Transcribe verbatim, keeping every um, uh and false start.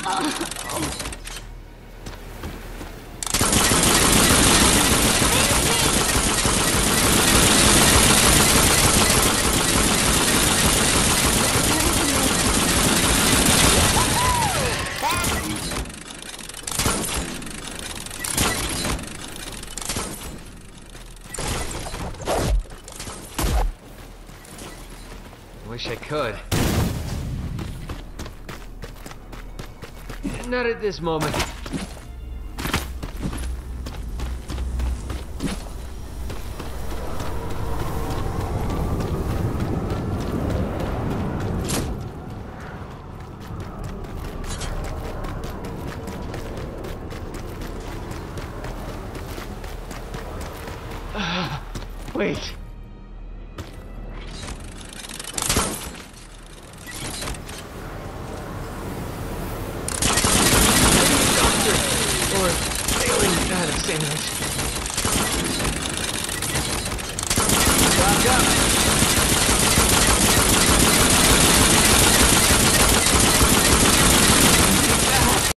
Wish I could. Not at this moment. Uh, wait. Or failing out of sandwich.